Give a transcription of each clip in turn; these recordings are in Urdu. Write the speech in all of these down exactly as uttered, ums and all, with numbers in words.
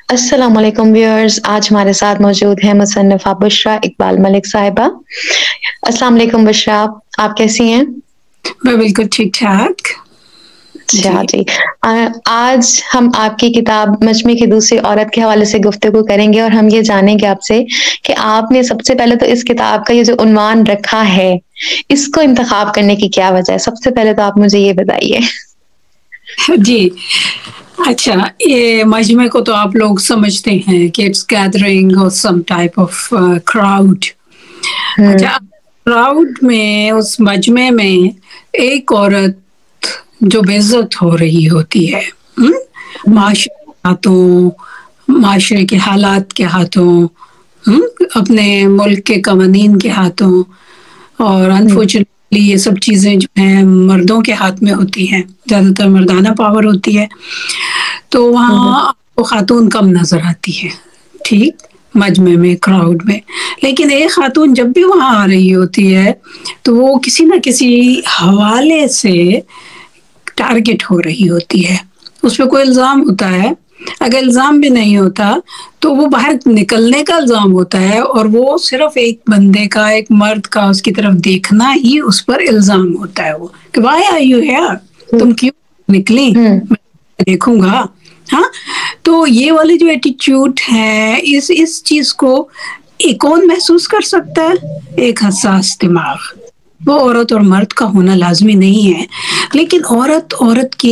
السلام علیکم ویورز، آج ہمارے ساتھ موجود ہیں مصنفہ بشریٰ اقبال ملک صاحبہ۔ السلام علیکم بشریٰ، آپ کیسی ہیں؟ میں بالکل ٹھیک ٹھاک اچھا جی، آج ہم آپ کی کتاب مجمع کی دوسری عورت کے حوالے سے گفتگو کریں گے، اور ہم یہ جانیں گے آپ سے کہ آپ نے سب سے پہلے تو اس کتاب کا یہ جو عنوان رکھا ہے، اس کو انتخاب کرنے کی کیا وجہ ہے؟ سب سے پہلے تو آپ مجھے یہ بتائیے۔ جی اچھا، یہ مجمع کو تو آپ لوگ سمجھتے ہیں کہ اٹس گیدرنگ اور سم ٹائپ آف کراؤڈ۔ اچھا، کراؤڈ میں، اس مجمع میں ایک عورت جو بے عزت ہو رہی ہوتی ہے معاشرے کے ہاتھوں، معاشرے کے حالات کے ہاتھوں، اپنے ملک کے قوانین کے ہاتھوں، اور انفارچونیٹلی یہ سب چیزیں جو ہیں مردوں کے ہاتھ میں ہوتی ہیں، زیادہ تر مردانہ پاور ہوتی ہے، تو وہاں آپ کو خاتون کم نظر آتی ہے، ٹھیک، مجمع میں، کراؤڈ میں۔ لیکن ایک خاتون جب بھی وہاں آ رہی ہوتی ہے تو وہ کسی نہ کسی حوالے سے ٹارگٹ ہو رہی ہوتی ہے، اس پہ کوئی الزام ہوتا ہے، اگر الزام بھی نہیں ہوتا تو وہ باہر نکلنے کا الزام ہوتا ہے، اور وہ صرف ایک بندے کا، ایک مرد کا اس کی طرف دیکھنا ہی اس پر الزام ہوتا ہے، وہ کہ وائی آر یو ہیئر، تم کیوں نکلی، میں دیکھوں گا۔ ہاں، تو یہ والی جو ایٹیٹیوڈ ہے، اس اس چیز کو ایک کون محسوس کر سکتا ہے؟ ایک حساس دماغ۔ وہ عورت اور مرد کا ہونا لازمی نہیں ہے، لیکن عورت عورت کے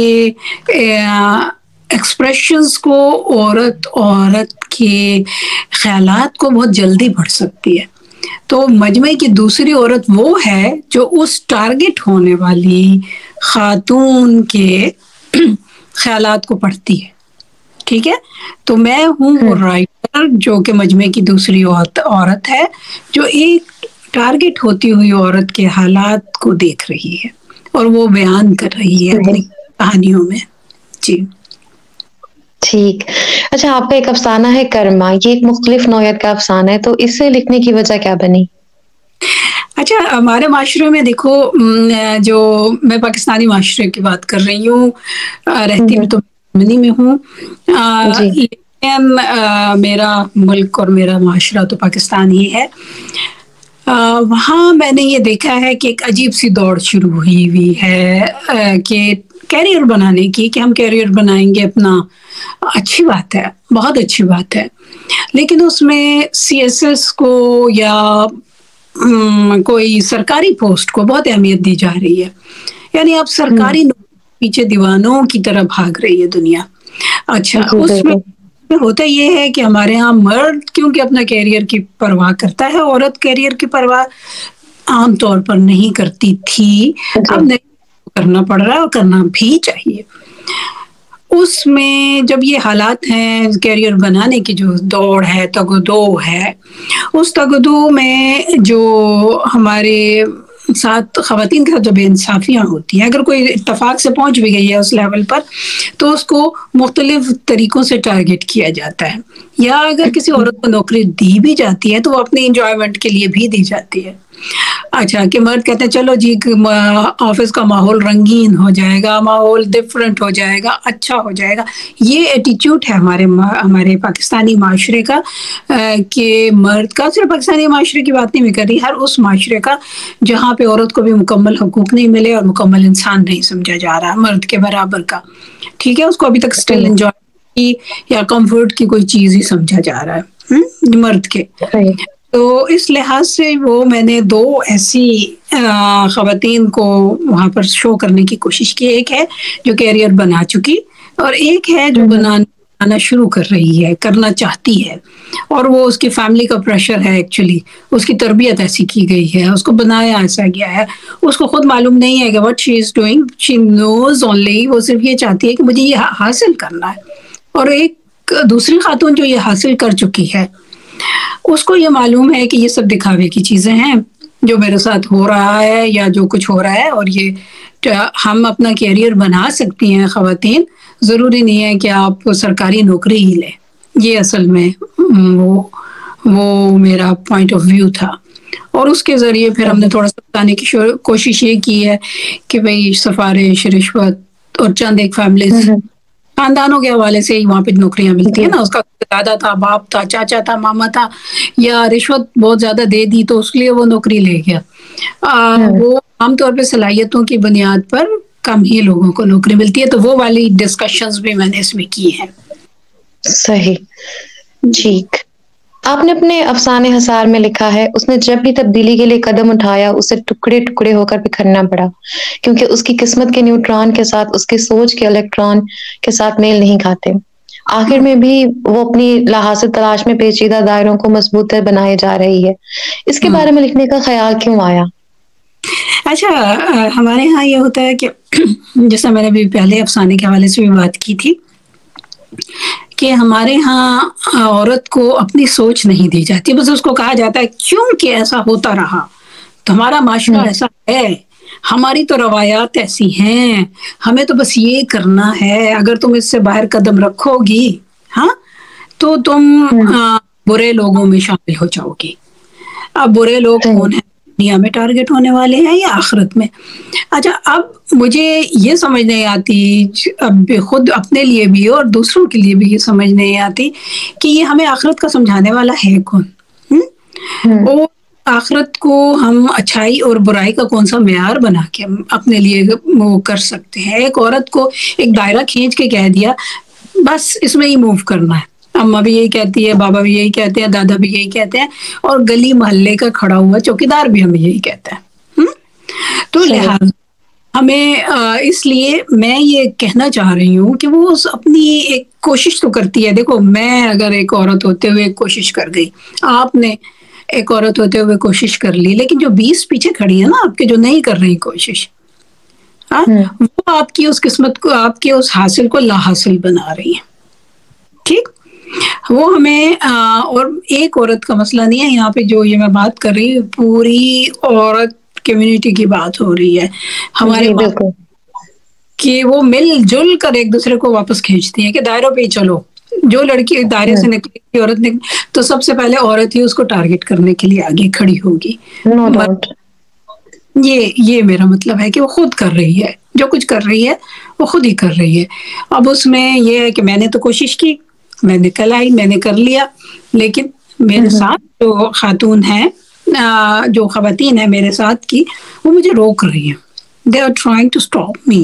ایکسپریشنز کو، عورت عورت کے خیالات کو بہت جلدی پڑھ سکتی ہے۔ تو مجمع کی دوسری عورت وہ ہے جو اس ٹارگٹ ہونے والی خاتون کے خیالات کو پڑھتی ہے، ٹھیک ہے۔ تو میں ہوں وہ رائٹر جو کہ مجمع کی دوسری عورت ہے، جو ایک ٹارگٹ ہوتی ہوئی عورت کے حالات کو دیکھ رہی ہے اور وہ بیان کر رہی ہے اپنی کہانیوں میں۔ جی ٹھیک، اچھا، آپ کا ایک افسانہ ہے کرما، یہ ایک مختلف نوعیت کا افسانہ ہے، تو اسے لکھنے کی وجہ کیا بنی؟ اچھا، ہمارے معاشرے میں دیکھو، جو میں پاکستانی معاشرے کی بات کر رہی ہوں، رہتی بھی تو جرمنی میں ہوں، جی لیکن میرا ملک اور میرا معاشرہ تو پاکستان ہی ہے۔ وہاں میں نے یہ دیکھا ہے کہ ایک عجیب سی دوڑ شروع ہوئی ہوئی ہے کہ کیریئر بنانے کی، کہ ہم کیریئر بنائیں گے اپنا۔ اچھی بات ہے، بہت اچھی بات ہے، لیکن اس میں سی ایس ایس کو یا کوئی سرکاری پوسٹ کو بہت اہمیت دی جا رہی ہے، یعنی اب سرکاری پیچھے دیوانوں کی طرح بھاگ رہی ہے دنیا۔ اچھا، جی اس میں بالکل۔ ہوتا یہ ہے کہ ہمارے ہاں مرد کیونکہ اپنا کیریئر کی پرواہ کرتا ہے، عورت کیریئر کی پرواہ عام طور پر نہیں کرتی تھی، اب نہیں کرنا پڑ رہا ہے، اور کرنا بھی چاہیے۔ اس میں جب یہ حالات ہیں، کیریئر بنانے کی جو دوڑ ہے، تگ و دو ہے، اس تگ و دو میں جو ہمارے ساتھ خواتین کے ساتھ جو بے انصافیاں ہوتی ہیں، اگر کوئی اتفاق سے پہنچ بھی گئی ہے اس لیول پر، تو اس کو مختلف طریقوں سے ٹارگٹ کیا جاتا ہے، یا اگر کسی عورت کو نوکری دی بھی جاتی ہے تو وہ اپنی انجوائمنٹ کے لیے بھی دی جاتی ہے۔ اچھا، کہ مرد کہتے ہیں چلو جی آفس کا ماحول رنگین ہو جائے گا، ماحول ڈفرینٹ ہو جائے گا، اچھا ہو جائے گا۔ یہ ایٹیٹیوڈ ہے ہمارے ہمارے پاکستانی معاشرے کا، کہ مرد کا، صرف پاکستانی معاشرے کی بات نہیں میں کر رہی، ہر اس معاشرے کا جہاں پہ عورت کو بھی مکمل حقوق نہیں ملے اور مکمل انسان نہیں سمجھا جا رہا مرد کے برابر کا، ٹھیک ہے، اس کو ابھی تک اسٹل انجوائے یا کمفرٹ کی کوئی چیز ہی سمجھا جا رہا ہے مرد کے۔ تو اس لحاظ سے وہ میں نے دو ایسی خواتین کو وہاں پر شو کرنے کی کوشش کی، ایک ہے جو کیریئر بنا چکی، اور ایک ہے جو بنانا شروع کر رہی ہے، کرنا چاہتی ہے، اور وہ اس کی فیملی کا پریشر ہے، ایکچولی اس کی تربیت ایسی کی گئی ہے، اس کو بنایا ایسا گیا ہے، اس کو خود معلوم نہیں ہے کہ what she is doing, she knows only، وہ صرف یہ چاہتی ہے کہ مجھے یہ حاصل کرنا ہے۔ اور ایک دوسری خاتون جو یہ حاصل کر چکی ہے، اس کو یہ معلوم ہے کہ یہ سب دکھاوے کی چیزیں ہیں جو میرے ساتھ ہو رہا ہے یا جو کچھ ہو رہا ہے، اور یہ ہم اپنا کیریئر بنا سکتی ہیں خواتین، ضروری نہیں ہے کہ آپ سرکاری نوکری ہی لیں۔ یہ اصل میں وہ وہ میرا پوائنٹ آف ویو تھا، اور اس کے ذریعے پھر ہم نے تھوڑا سا بتانے کی کوشش یہ کی ہے کہ بھئی سفارش، رشوت اور چند ایک فیملیز خاندانوں کے حوالے سے ہی وہاں پہ نوکریاں ملتی ہیں نا. اس کا دادا تھا, باپ تھا, چاچا تھا, ماما تھا, یا رشوت بہت زیادہ دے دی تو اس لیے وہ نوکری لے گیا. وہ عام طور پہ صلاحیتوں کی بنیاد پر کم ہی لوگوں کو نوکری ملتی ہے. تو وہ والی ڈسکشنز بھی میں نے اس میں کی ہیں. صحیح, ٹھیک. آپ نے اپنے افسانے حصار میں لکھا ہے, اس نے جب بھی تبدیلی کے لیے قدم اٹھایا اسے ٹکڑے ٹکڑے ہو کر بکھرنا پڑا, کیونکہ اس کی قسمت کے نیوٹران کے ساتھ اس کی سوچ کے الیکٹران کے ساتھ میل نہیں کھاتے. آخر میں بھی وہ اپنی لاحاصل تلاش میں پیچیدہ دائروں کو مضبوط بنائے جا رہی ہے. اس کے بارے میں لکھنے کا خیال کیوں آیا؟ اچھا, ہمارے ہاں یہ ہوتا ہے کہ جیسا میں نے بھی پہلے افسانے کے حوالے سے بھی بات کی تھی کہ ہمارے ہاں عورت کو اپنی سوچ نہیں دی جاتی, بس اس کو کہا جاتا ہے کیونکہ ایسا ہوتا رہا, تمہارا معاشرہ ایسا ہے, ہماری تو روایات ایسی ہیں, ہمیں تو بس یہ کرنا ہے, اگر تم اس سے باہر قدم رکھو گی ہاں تو تم برے لوگوں میں شامل ہو جاؤ گی. اب برے لوگ کون ہیں؟ دنیا میں ٹارگٹ ہونے والے ہیں یا آخرت میں؟ اچھا, اب مجھے یہ سمجھ نہیں آتی, اب خود اپنے لیے بھی اور دوسروں کے لیے بھی یہ سمجھ نہیں آتی کہ یہ ہمیں آخرت کا سمجھانے والا ہے کون؟ اور آخرت کو ہم اچھائی اور برائی کا کون سا معیار بنا کے ہم اپنے لیے وہ کر سکتے ہیں؟ ایک عورت کو ایک دائرہ کھینچ کے کہہ دیا بس اس میں ہی موو کرنا ہے, اماں بھی یہی کہتی ہے, بابا بھی یہی کہتے ہیں, دادا بھی یہی کہتے ہیں, اور گلی محلے کا کھڑا ہوا چوکیدار بھی ہمیں یہی کہتا ہے. تو لہٰذا ہمیں اس لیے میں یہ کہنا چاہ رہی ہوں کہ وہ اپنی ایک کوشش تو کرتی ہے. دیکھو, میں اگر ایک عورت ہوتے ہوئے کوشش کر گئی, آپ نے ایک عورت ہوتے ہوئے کوشش کر لی, لیکن جو بیس پیچھے کھڑی ہے نا آپ کے, جو نہیں کر رہی کوشش, ہاں وہ آپ کی اس قسمت کو, آپ کے اس حاصل کو لا حاصل بنا رہی ہے. ٹھیک, وہ ہمیں اور ایک عورت کا مسئلہ نہیں ہے یہاں پہ, جو یہ میں بات کر رہی ہوں پوری عورت کمیونٹی کی بات ہو رہی ہے. ہمارے کہ وہ مل جل کر ایک دوسرے کو واپس کھینچتی ہیں کہ دائروں پہ ہی چلو. جو لڑکی دائرے سے نکلی عورت نکلی تو سب سے پہلے عورت ہی اس کو ٹارگٹ کرنے کے لیے آگے کھڑی ہوگی. No doubt. یہ یہ میرا مطلب ہے کہ وہ خود کر رہی ہے, جو کچھ کر رہی ہے وہ خود ہی کر رہی ہے. اب اس میں یہ ہے کہ میں نے تو کوشش کی, میں نکل آئی, میں نے کر لیا, لیکن میرے ساتھ جو خاتون ہیں, جو خواتین ہیں میرے ساتھ کی, وہ مجھے روک رہی ہیں. They are trying to stop me.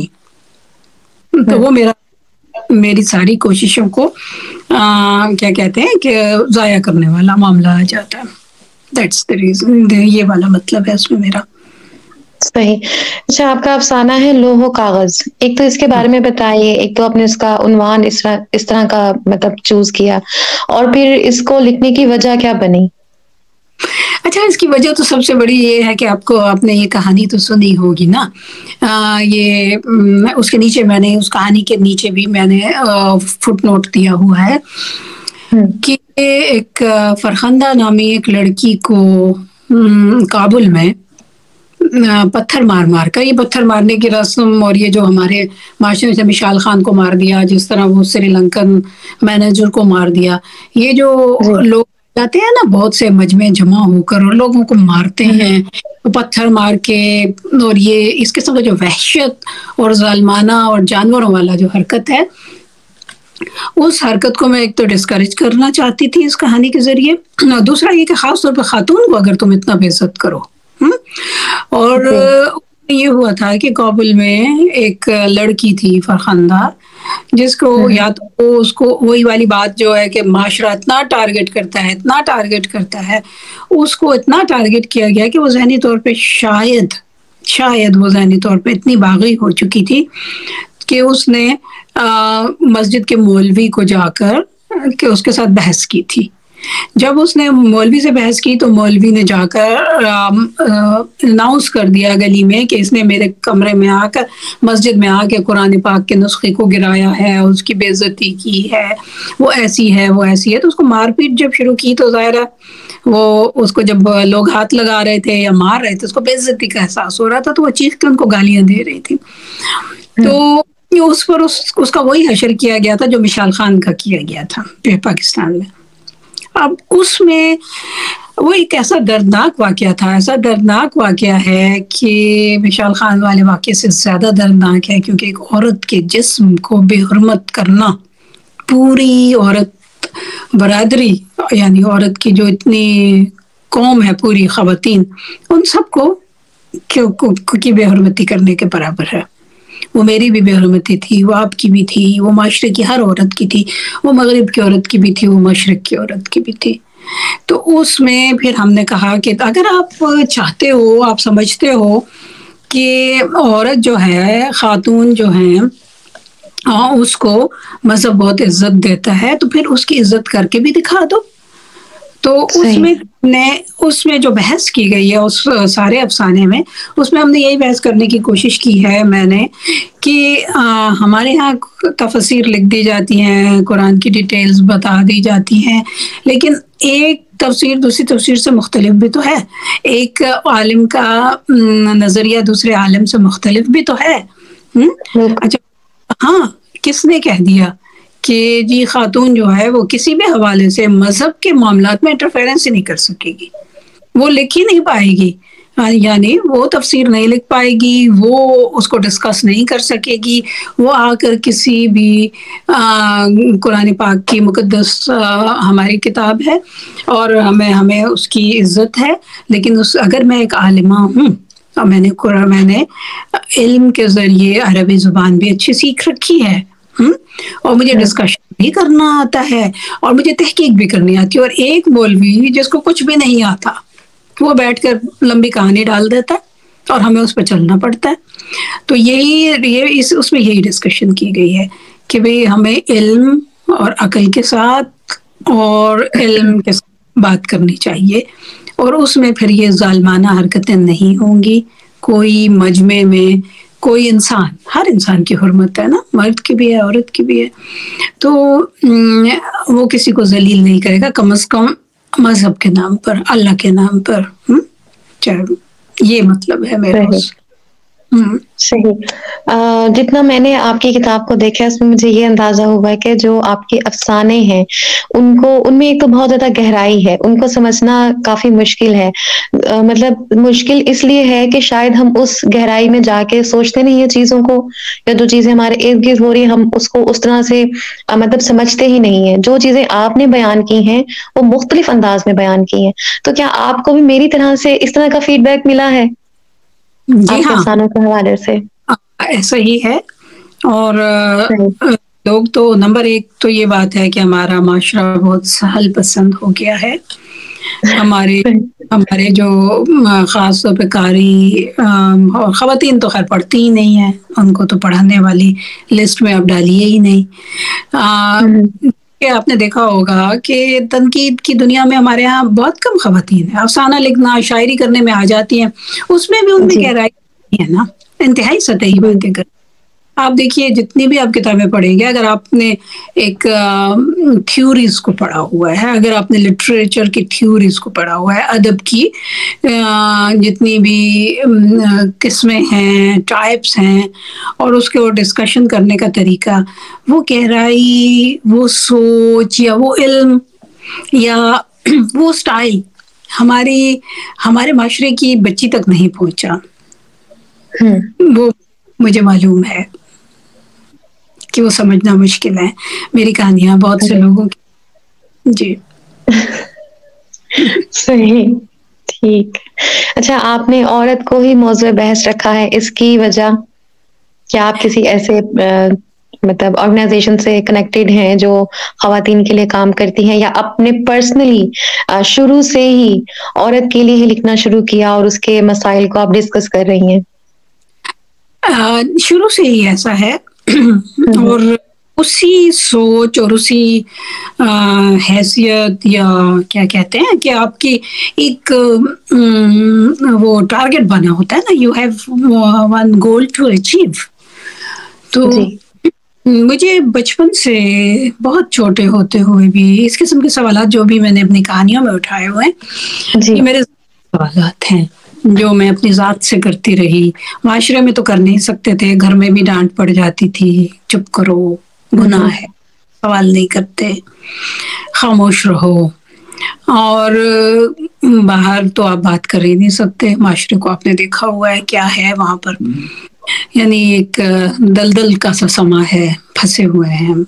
تو وہ میرا میری ساری کوششوں کو آ, کیا کہتے ہیں کہ ضائع کرنے والا معاملہ آ جاتا ہے. That's the reason. یہ والا مطلب ہے اس میں میرا. صحیح. اچھا, آپ کا افسانہ ہے لوح و کاغذ, ایک تو اس کے بارے میں بتائیے. ایک تو آپ نے اس کا عنوان اس طرح اس طرح کا مطلب چوز کیا, اور پھر اس کو لکھنے کی وجہ کیا بنی؟ اچھا, اس کی وجہ تو سب سے بڑی یہ ہے کہ آپ کو آپ نے یہ کہانی تو سنی ہوگی نا. آ, یہ اس کے نیچے میں نے اس کہانی کے نیچے بھی میں نے فٹ نوٹ دیا ہوا ہے کہ ایک فرخندہ نامی ایک لڑکی کو کابل میں پتھر مار مار کر, یہ پتھر مارنے کی رسم اور یہ جو ہمارے معاشرے سے مشال خان کو مار دیا, جس طرح وہ سری لنکن مینیجر کو مار دیا, یہ جو لوگ جاتے ہیں نا بہت سے مجمع جمع ہو کر اور لوگوں کو مارتے ہیں پتھر مار کے, اور یہ اس قسم کا جو وحشت اور ظالمانہ اور جانوروں والا جو حرکت ہے, اس حرکت کو میں ایک تو ڈسکریج کرنا چاہتی تھی اس کہانی کے ذریعے, دوسرا یہ کہ خاص طور پہ خاتون کو اگر تم اتنا بے عزت کرو. اور یہ ہوا تھا کہ کابل میں ایک لڑکی تھی فرخندہ, جس کو یا تو اس کو وہی والی بات جو ہے کہ معاشرہ اتنا ٹارگٹ کرتا ہے اتنا ٹارگٹ کرتا ہے, اس کو اتنا ٹارگٹ کیا گیا کہ وہ ذہنی طور پہ شاید شاید وہ ذہنی طور پہ اتنی باغی ہو چکی تھی کہ اس نے آ, مسجد کے مولوی کو جا کر کہ اس کے ساتھ بحث کی تھی. جب اس نے مولوی سے بحث کی تو مولوی نے جا کر اناؤنس کر دیا گلی میں کہ اس نے میرے کمرے میں آ کر مسجد میں آ کے قرآن پاک کے نسخے کو گرایا ہے, اس کی بے عزتی کی ہے, وہ ایسی ہے وہ ایسی ہے. تو اس کو مار پیٹ جب شروع کی تو ظاہر ہے وہ اس کو جب لوگ ہاتھ لگا رہے تھے یا مار رہے تھے اس کو بے عزتی کا احساس ہو رہا تھا, تو وہ چیخ کے ان کو گالیاں دے رہی تھی. تو اس پر اس, اس کا وہی حشر کیا گیا تھا جو مشال خان کا کیا گیا تھا پاکستان میں. اب اس میں وہ ایک ایسا دردناک واقعہ تھا، ایسا دردناک واقعہ ہے کہ مشال خان والے واقعے سے زیادہ دردناک ہے، کیونکہ ایک عورت کے جسم کو بے حرمت کرنا، پوری عورت برادری یعنی عورت کی جو اتنی قوم ہے پوری خواتین، ان سب کو کی بے حرمتی کرنے کے برابر ہے۔ وہ میری بھی بے حرمتی تھی، وہ آپ کی بھی تھی، وہ معاشرے کی ہر عورت کی تھی، وہ مغرب کی عورت کی بھی تھی، وہ مشرق کی عورت کی بھی تھی۔ تو اس میں پھر ہم نے کہا کہ اگر آپ چاہتے ہو، آپ سمجھتے ہو کہ عورت جو ہے، خاتون جو ہیں، ہاں اس کو مذہب بہت عزت دیتا ہے، تو پھر اس کی عزت کر کے بھی دکھا دو۔ تو اس میں نے اس میں جو بحث کی گئی ہے اس سارے افسانے میں، اس میں ہم نے یہی بحث کرنے کی کوشش کی ہے میں نے کہ ہمارے ہاں تفسیر لکھ دی جاتی ہیں، قرآن کی ڈیٹیلز بتا دی جاتی ہیں، لیکن ایک تفسیر دوسری تفسیر سے مختلف بھی تو ہے، ایک عالم کا نظریہ دوسرے عالم سے مختلف بھی تو ہے۔ اچھا ہاں، کس نے کہہ دیا کہ جی خاتون جو ہے وہ کسی بھی حوالے سے مذہب کے معاملات میں انٹرفیرنس ہی نہیں کر سکے گی، وہ لکھ ہی نہیں پائے گی، یعنی وہ تفسیر نہیں لکھ پائے گی، وہ اس کو ڈسکس نہیں کر سکے گی، وہ آ کر کسی بھی قرآن پاک کی مقدس ہماری کتاب ہے اور ہمیں ہمیں اس کی عزت ہے، لیکن اس اگر میں ایک عالمہ ہوں اور میں نے قرآن میں نے علم کے ذریعے عربی زبان بھی اچھی سیکھ رکھی ہے، اور مجھے ڈسکشن بھی کرنا آتا ہے اور مجھے تحقیق بھی کرنی آتی ہے، اور ایک مولوی جس کو کچھ بھی نہیں آتا وہ بیٹھ کر لمبی کہانی ڈال دیتا ہے اور ہمیں اس پہ چلنا پڑتا ہے۔ تو یہی یہ اس اس میں یہی ڈسکشن کی گئی ہے کہ بھئی ہمیں علم اور عقل کے ساتھ اور علم کے ساتھ بات کرنی چاہیے، اور اس میں پھر یہ ظالمانہ حرکتیں نہیں ہوں گی۔ کوئی مجمع میں کوئی انسان، ہر انسان کی حرمت ہے نا، مرد کی بھی ہے عورت کی بھی ہے، تو وہ کسی کو ذلیل نہیں کرے گا، کم از کم مذہب کے نام پر، اللہ کے نام پر۔ یہ مطلب ہے میرا۔ صحیح۔ جتنا میں نے آپ کی کتاب کو دیکھا اس میں مجھے یہ اندازہ ہوا ہے کہ جو آپ کے افسانے ہیں ان کو ان میں ایک تو بہت زیادہ گہرائی ہے، ان کو سمجھنا کافی مشکل ہے، مطلب مشکل اس لیے ہے کہ شاید ہم اس گہرائی میں جا کے سوچتے نہیں ہیں چیزوں کو، یا جو چیزیں ہمارے ارد گرد ہو رہی ہیں ہم اس کو اس طرح سے مطلب سمجھتے ہی نہیں ہیں۔ جو چیزیں آپ نے بیان کی ہیں وہ مختلف انداز میں بیان کی ہیں، تو کیا آپ کو بھی میری طرح سے اس طرح کا فیڈ بیک ملا ہے؟ جی ہاں، افسانوں کے حوالے سے ایسا ہی ہے، اور لوگ تو نمبر ایک تو یہ بات ہے کہ ہمارا معاشرہ بہت سہل پسند ہو گیا ہے۔ ہمارے ہمارے جو خاص طور پہ قاری خواتین تو خیر پڑھتی ہی نہیں ہیں، ان کو تو پڑھانے والی لسٹ میں اب ڈالیے ہی نہیں۔ آپ نے دیکھا ہوگا کہ تنقید کی دنیا میں ہمارے ہاں بہت کم خواتین ہیں، افسانہ لکھنا، شاعری کرنے میں آ جاتی ہیں، اس میں بھی ان میں گہرائی ہے نا، انتہائی سطحی باتیں کر۔ آپ دیکھیے جتنی بھی آپ کتابیں پڑھیں گے، اگر آپ نے ایک تھیوریز کو پڑھا ہوا ہے، اگر آپ نے لٹریچر کی تھیوریز کو پڑھا ہوا ہے، ادب کی جتنی بھی قسمیں ہیں، ٹائپس ہیں، اور اس کے وہ ڈسکشن کرنے کا طریقہ، وہ گہرائی، وہ سوچ یا وہ علم یا وہ سٹائل ہماری ہمارے معاشرے کی بچی تک نہیں پہنچا۔ وہ مجھے معلوم ہے کہ وہ سمجھنا مشکل ہے، میری کہانیاں بہت سے لوگوں کی۔ جی صحیح، ٹھیک۔ اچھا، آپ نے عورت کو ہی موضوع بحث رکھا ہے، اس کی وجہ کیا؟ آپ کسی ایسے مطلب آرگنائزیشن سے کنیکٹڈ ہیں جو خواتین کے لیے کام کرتی ہیں، یا اپنے پرسنلی شروع سے ہی عورت کے لیے ہی لکھنا شروع کیا اور اس کے مسائل کو آپ ڈسکس کر رہی ہیں؟ شروع سے ہی ایسا ہے، اور اسی سوچ اور اسی حیثیت یا کیا کہتے ہیں کہ آپ کی ایک وہ ٹارگٹ بنا ہوتا ہے نا، you have one goal to achieve. تو مجھے بچپن سے بہت چھوٹے ہوتے ہوئے بھی اس قسم کے سوالات جو بھی میں نے اپنی کہانیوں میں اٹھائے ہوئے ہیں، یہ میرے سوالات ہیں جو میں اپنی ذات سے کرتی رہی۔ معاشرے میں تو کر نہیں سکتے تھے، گھر میں بھی ڈانٹ پڑ جاتی تھی، چپ کرو، گناہ ہے، سوال نہیں کرتے، خاموش رہو۔ اور باہر تو آپ بات کر ہی نہیں سکتے، معاشرے کو آپ نے دیکھا ہوا ہے کیا ہے وہاں پر، یعنی ایک دلدل کا سا سما ہے، پھنسے ہوئے ہیں ہم.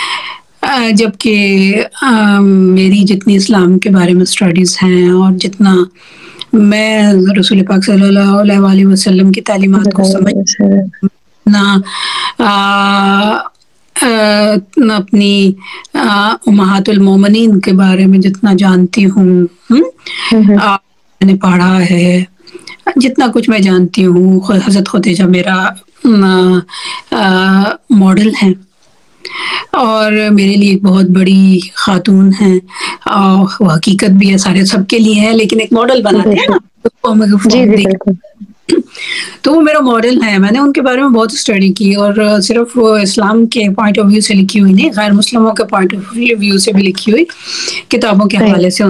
جبکہ میری جتنی اسلام کے بارے میں اسٹڈیز ہیں اور جتنا میں رسول پاک صلی اللہ علیہ وسلم کی تعلیمات کو سمجھنا، اپنی امہات المومنین کے بارے میں جتنا جانتی ہوں، میں نے پڑھا ہے، جتنا کچھ میں جانتی ہوں، حضرت خدیجہ میرا ماڈل ہے اور میرے لیے ایک بہت بڑی خاتون ہیں، وہ حقیقت بھی ہے، سارے سب کے لیے ہے، لیکن ایک ماڈل بناتے ہیں نا. تو وہ میرا ماڈل ہے، میں نے ان کے بارے میں بہت اسٹڈی کی، اور صرف وہ اسلام کے پوائنٹ آف ویو سے لکھی ہوئی نہیں، غیر مسلموں کے پوائنٹ آف ویو سے بھی لکھی ہوئی کتابوں کے حوالے سے.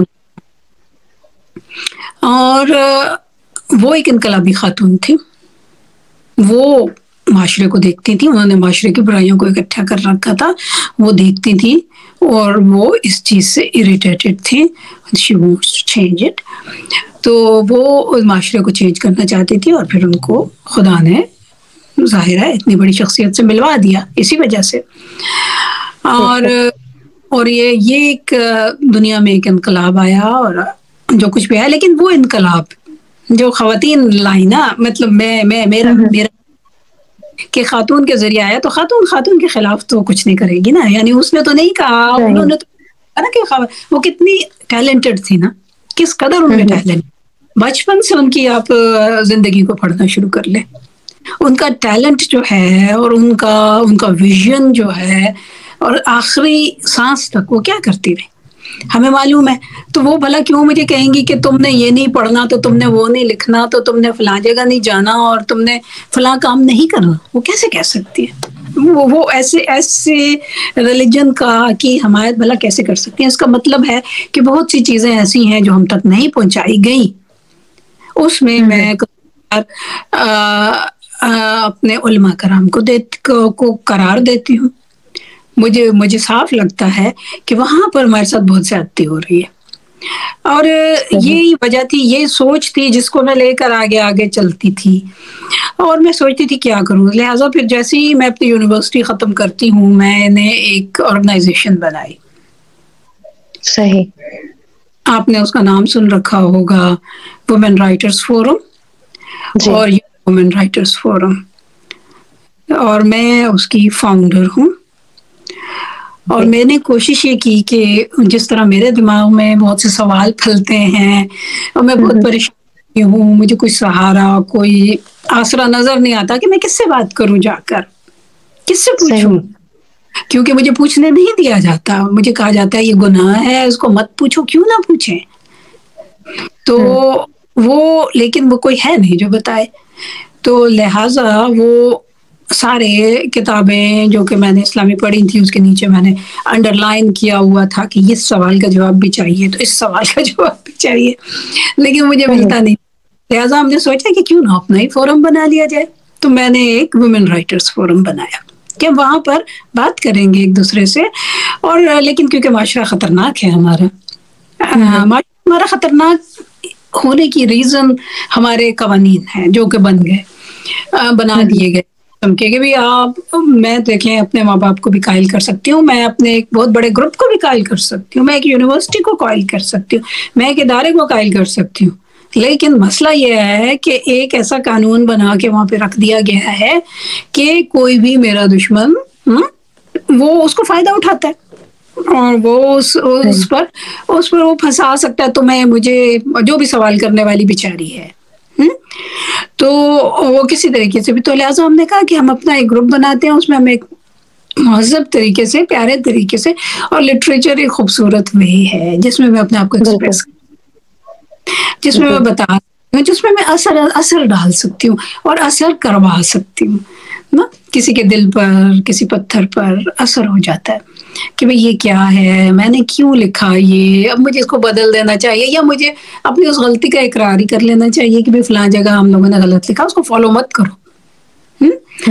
اور وہ ایک انقلابی خاتون تھی، وہ معاشرے کو دیکھتی تھی، انہوں نے معاشرے کی برائیوں کو اکٹھا کر رکھا تھا، وہ دیکھتی تھی اور وہ اس چیز سے اریٹیٹڈ تھی. She wants to change it. تو وہ معاشرے کو چینج کرنا چاہتی تھی، اور پھر ان کو خدا نے ظاہر ہے اتنی بڑی شخصیت سے ملوا دیا اسی وجہ سے. اور اور یہ یہ ایک دنیا میں ایک انقلاب آیا اور جو کچھ بھی ہے، لیکن وہ انقلاب جو خواتین لائی نا، مطلب میں میں میرا میرا کہ خاتون کے ذریعے آیا، تو خاتون خاتون کے خلاف تو کچھ نہیں کرے گی نا، یعنی اس نے تو نہیں کہا، انہوں نے تو نا کہ وہ کتنی ٹیلنٹڈ تھی نا، کس قدر ان میں ٹیلنٹ، بچپن سے ان کی آپ زندگی کو پڑھنا شروع کر لیں، ان کا ٹیلنٹ جو ہے اور ان کا ان کا ویژن جو ہے، اور آخری سانس تک وہ کیا کرتی رہی ہمیں معلوم ہے. تو وہ بھلا کیوں مجھے کہیں گی کہ تم نے یہ نہیں پڑھنا، تو تم نے وہ نہیں لکھنا، تو تم نے فلاں جگہ نہیں جانا، اور تم نے فلاں کام نہیں کرنا، وہ کیسے کہہ سکتی ہے؟ وہ وہ ایسے ایسے ریلیجن کا کی حمایت بھلا کیسے کر سکتی ہیں؟ اس کا مطلب ہے کہ بہت سی چیزیں ایسی ہیں جو ہم تک نہیں پہنچائی گئی. اس میں میں اپنے علماء کرام کو کو قرار دیتی ہوں. مجھے مجھے صاف لگتا ہے کہ وہاں پر ہمارے ساتھ بہت زیادتی ہو رہی ہے، اور یہی وجہ تھی، یہ سوچ تھی جس کو میں لے کر آگے آگے چلتی تھی، اور میں سوچتی تھی کیا کروں. لہٰذا پھر جیسے ہی میں اپنی یونیورسٹی ختم کرتی ہوں، میں نے ایک آرگنائزیشن بنائی. صحیح. آپ نے اس کا نام سن رکھا ہوگا، وومن رائٹرز فورم اور وومن رائٹرز فورم، اور میں اس کی فاؤنڈر ہوں. اور میں نے کوشش یہ کی کہ جس طرح میرے دماغ میں بہت سے سوال پھلتے ہیں اور میں بہت پریشان ہوں، مجھے کوئی سہارا، کوئی آسرا نظر نہیں آتا کہ میں کس سے بات کروں، جا کر کس سے پوچھوں، کیونکہ مجھے پوچھنے نہیں دیا جاتا. مجھے کہا جاتا ہے یہ گناہ ہے، اس کو مت پوچھو. کیوں نہ پوچھیں؟ تو وہ لیکن وہ کوئی ہے نہیں جو بتائے. تو لہٰذا وہ سارے کتابیں جو کہ میں نے اسلامی پڑھی تھی، اس کے نیچے میں نے انڈر لائن کیا ہوا تھا کہ اس سوال کا جواب بھی چاہیے، تو اس سوال کا جواب بھی چاہیے، لیکن مجھے ملتا نہیں. لہٰذا ہم نے سوچا کہ کیوں نہ اپنا ہی فورم بنا لیا جائے. تو میں نے ایک وومن رائٹرز فورم بنایا کہ وہاں پر بات کریں گے ایک دوسرے سے. اور لیکن کیونکہ معاشرہ خطرناک ہے ہمارا، ہمارا خطرناک ہونے کی ریزن ہمارے قوانین ہیں جو کہ بن گئے، بنا دیے گئے کہ بھی آپ، میں دیکھیں اپنے ماں باپ کو بھی قائل کر سکتی ہوں، میں اپنے ایک بہت بڑے گروپ کو بھی قائل کر سکتی ہوں، میں ایک یونیورسٹی کو قائل کر سکتی ہوں، میں ایک ادارے کو قائل کر سکتی ہوں. لیکن مسئلہ یہ ہے کہ ایک ایسا قانون بنا کے وہاں پہ رکھ دیا گیا ہے کہ کوئی بھی میرا دشمن وہ اس کو فائدہ اٹھاتا ہے، اور وہ اس, اس پر اس پر وہ پھنسا سکتا ہے تمہیں، مجھے، جو بھی سوال کرنے والی بیچاری ہے. تو وہ کسی طریقے سے بھی، تو لہٰذا ہم نے کہا کہ ہم اپنا ایک گروپ بناتے ہیں، اس میں ہم ایک مہذب طریقے سے، پیارے طریقے سے، اور لٹریچر ایک خوبصورت وے ہے جس میں میں اپنے آپ کو ایکسپریس، جس میں میں بتا سکتی ہوں، جس میں میں اثر اثر ڈال سکتی ہوں اور اثر کروا سکتی ہوں نا. کسی کے دل پر، کسی پتھر پر اثر ہو جاتا ہے کہ بھئی یہ کیا ہے، میں نے کیوں لکھا یہ، اب مجھے اس کو بدل دینا چاہیے، یا مجھے اپنی اس غلطی کا اقرار ہی کر لینا چاہیے کہ بھئی فلاں جگہ ہم لوگوں نے غلط لکھا، اس کو فالو مت کرو.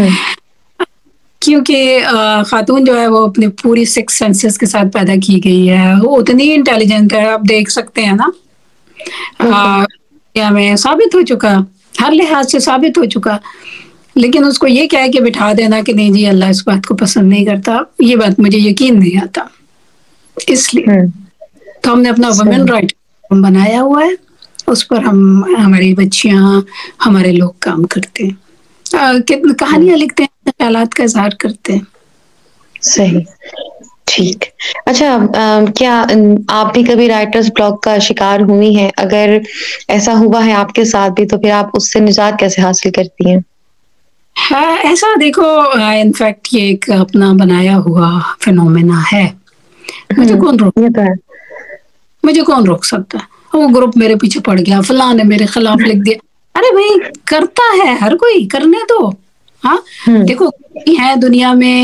کیونکہ خاتون جو ہے وہ اپنی پوری سکس سینسز کے ساتھ پیدا کی گئی ہے، وہ اتنی انٹیلیجنٹ ہے، آپ دیکھ سکتے ہیں نا دنیا میں ثابت ہو چکا، ہر لحاظ سے ثابت ہو چکا، لیکن اس کو یہ کہہ کے بٹھا دینا کہ نہیں جی اللہ اس بات کو پسند نہیں کرتا، یہ بات مجھے یقین نہیں آتا. اس لیے تو ہم نے اپنا وومن رائٹ بنایا ہوا ہے، اس پر ہم ہماری بچیاں ہمارے لوگ کام کرتے ہیں، کہانیاں لکھتے ہیں، خیالات کا اظہار کرتے ہیں. صحیح، ٹھیک. اچھا، کیا آپ بھی کبھی رائٹرز بلاک کا شکار ہوئی ہیں؟ اگر ایسا ہوا ہے آپ کے ساتھ بھی تو پھر آپ اس سے نجات کیسے حاصل کرتی ہیں؟ ہاں ایسا دیکھو، انفیکٹ یہ ایک اپنا بنایا ہوا فینومینا ہے. مجھے کون روک یہ تو ہے. مجھے کون روک سکتا ہے؟ وہ گروپ میرے پیچھے پڑ گیا، فلاں نے میرے خلاف لکھ دیا. ارے بھائی کرتا ہے ہر کوئی، کرنے دو. ہاں ہوں دیکھو ہے دنیا میں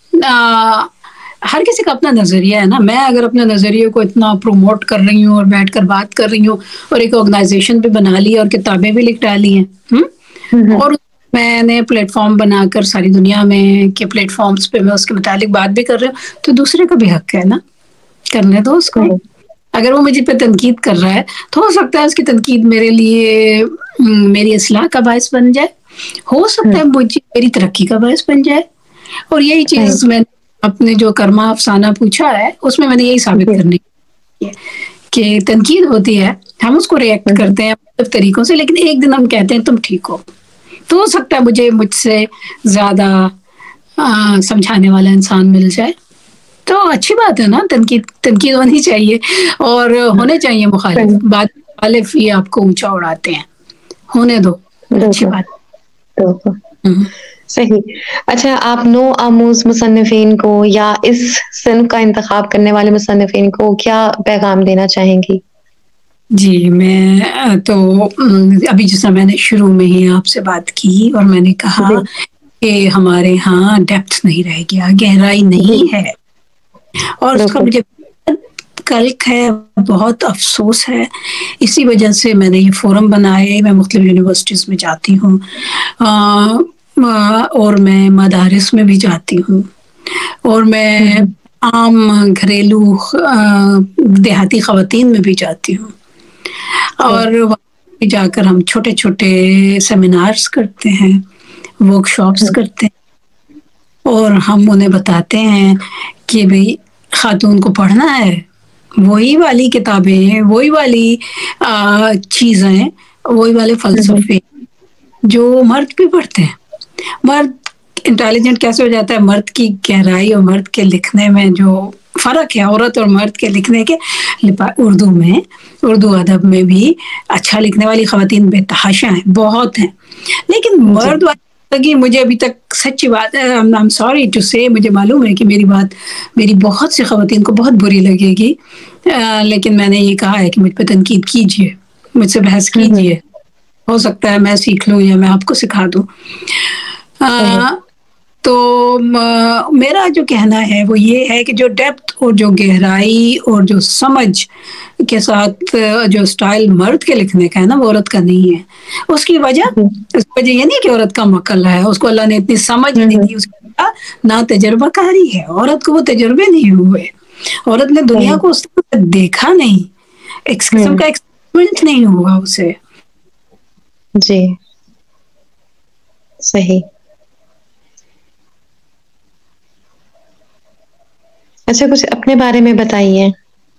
ہر کسی کا اپنا نظریہ ہے نا. میں اگر اپنے نظریے کو اتنا پروموٹ کر رہی ہوں اور بیٹھ کر بات کر رہی ہوں اور ایک آرگنائزیشن بھی بنا لی اور کتابیں بھی لکھ ڈالی ہیں، ہوں ہوں اور میں نے پلیٹ فارم بنا کر ساری دنیا میں کے پلیٹ فارمس پہ میں اس کے متعلق بات بھی کر رہی ہوں، تو دوسرے کا بھی حق ہے نا، کرنے دو اس کو. صحیح. اگر وہ مجھے پہ تنقید کر رہا ہے تو ہو سکتا ہے اس کی تنقید میرے لیے میری اصلاح کا باعث بن جائے، ہو سکتا ہوں ہے مجھے میری ترقی کا باعث بن جائے. اور یہی صحیح. چیز میں اپنے جو کرما افسانہ پوچھا ہے اس میں میں نے یہی ثابت جی. کرنی کہ تنقید ہوتی ہے، ہم اس کو ریئیکٹ ہوں کرتے ہیں مختلف طریقوں سے، لیکن ایک دن ہم کہتے ہیں تم ٹھیک ہو. تو ہو سکتا ہے مجھے مجھ سے زیادہ سمجھانے والا انسان مل جائے، تو اچھی بات ہے نا. تنقید تنقید ہونی چاہیے اور ہونے چاہیے صحیح. مخالف. بات مخالف ہی آپ کو اونچا اڑاتے ہیں، ہونے دو، اچھی بالکل بات. بالکل ہوں. صحیح. اچھا، آپ نو آموز مصنفین کو یا اس صنف کا انتخاب کرنے والے مصنفین کو کیا پیغام دینا چاہیں گی؟ جی میں تو ابھی جیسا میں نے شروع میں ہی آپ سے بات کی اور میں نے کہا جی کہ ہمارے ہاں ڈیپتھ نہیں رہ گیا، گہرائی جی نہیں ہے، اور اس کا بالکل. مجھے کلک ہے، بہت افسوس ہے. اسی وجہ سے میں نے یہ فورم بنائے. میں مختلف یونیورسٹیز میں جاتی ہوں اور میں مدارس میں بھی جاتی ہوں، اور میں ہوں عام گھریلو دیہاتی خواتین میں بھی جاتی ہوں، صحیح. اور وہاں جا کر ہم چھوٹے چھوٹے سیمینارس کرتے ہیں، ورک شاپس ہوں کرتے ہیں، اور ہم انہیں بتاتے ہیں کہ بھائی خاتون کو پڑھنا ہے، وہی والی کتابیں، وہی والی چیزیں، وہی والے ہوں فلسفے جو مرد بھی پڑھتے ہیں. مرد انٹیلیجنٹ کیسے ہو جاتا ہے؟ مرد کی گہرائی اور مرد کے لکھنے میں جو فرق ہے، عورت اور مرد کے لکھنے کے. اردو میں، اردو ادب میں بھی اچھا لکھنے والی خواتین بے تحاشا ہیں، بہت ہیں، لیکن جی مرد والی مجھے ابھی تک سچی بات ہے، آئی ایم سوری ٹو سے، مجھے معلوم ہے کہ میری بات میری بہت سی خواتین کو بہت بری لگے گی، لیکن میں نے یہ کہا ہے کہ مجھ پہ تنقید کیجیے، مجھ سے بحث ہوں ہوں کیجیے، ہو سکتا ہے میں سیکھ لوں یا میں آپ کو سکھا دوں. صحیح. تو میرا جو کہنا ہے وہ یہ ہے کہ جو ڈیپتھ اور جو گہرائی اور جو سمجھ کے ساتھ جو اسٹائل مرد کے لکھنے کا ہے نا، وہ عورت کا نہیں ہے. اس کی وجہ جی. اس کی وجہ یہ نہیں کہ عورت کم عقل ہے، اس کو اللہ نے اتنی سمجھ ہی ہوں نہیں ہوں دی، اس نہ تجربہ کاری ہے، عورت کو وہ تجربے نہیں ہوئے، عورت نے دنیا صحیح. کو اس دیکھا نہیں، ایک قسم ہوں کا ایکسپیرمنٹ نہیں ہوا اسے. جی صحیح. اچھا، کچھ اپنے بارے میں بتائیے.